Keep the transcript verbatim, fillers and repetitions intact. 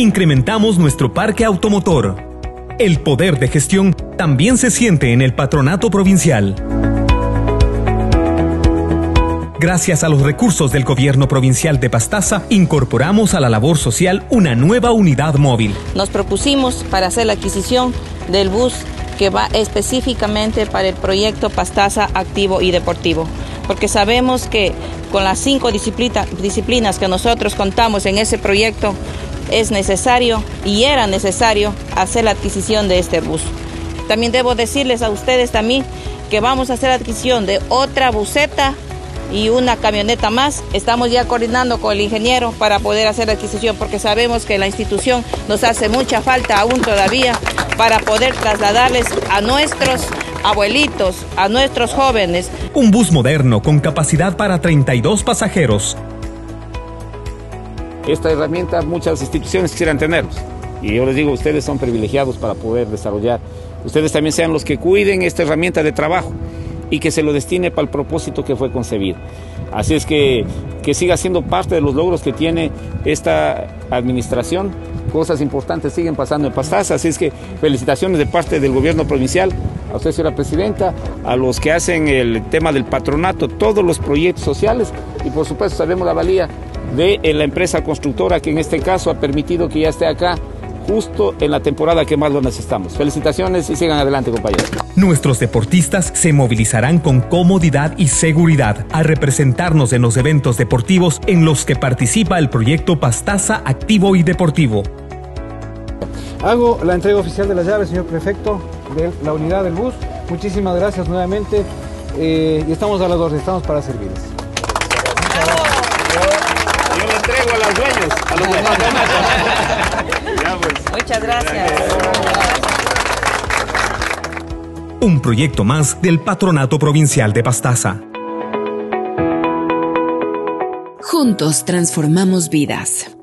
incrementamos nuestro parque automotor. El poder de gestión también se siente en el Patronato Provincial. Gracias a los recursos del Gobierno Provincial de Pastaza, incorporamos a la labor social una nueva unidad móvil. Nos propusimos para hacer la adquisición del bus que va específicamente para el proyecto Pastaza Activo y Deportivo, porque sabemos que con las cinco disciplina, disciplinas que nosotros contamos en ese proyecto, es necesario y era necesario hacer la adquisición de este bus. También debo decirles a ustedes también que vamos a hacer la adquisición de otra buseta y una camioneta más. Estamos ya coordinando con el ingeniero para poder hacer la adquisición, porque sabemos que la institución nos hace mucha falta aún todavía para poder trasladarles a nuestros abuelitos, a nuestros jóvenes. Un bus moderno con capacidad para treinta y dos pasajeros. Esta herramienta muchas instituciones quisieran tenerlos. Y yo les digo, ustedes son privilegiados para poder desarrollar. Ustedes también sean los que cuiden esta herramienta de trabajo y que se lo destine para el propósito que fue concebido. Así es que, que siga siendo parte de los logros que tiene esta administración. Cosas importantes siguen pasando en Pastaza, así es que felicitaciones de parte del gobierno provincial, a usted, señora presidenta, a los que hacen el tema del patronato, todos los proyectos sociales, y por supuesto sabemos la valía de la empresa constructora que en este caso ha permitido que ya esté acá justo en la temporada que más lo necesitamos. Felicitaciones y sigan adelante, compañeros. Nuestros deportistas se movilizarán con comodidad y seguridad a representarnos en los eventos deportivos en los que participa el proyecto Pastaza Activo y Deportivo. Hago la entrega oficial de las llaves, señor prefecto, de la unidad del bus. Muchísimas gracias nuevamente eh, y estamos a las órdenes, estamos para servirles. Yo lo entrego a los dueños, a los demás. Ya, pues. Muchas gracias. Un proyecto más del Patronato Provincial de Pastaza. Juntos transformamos vidas.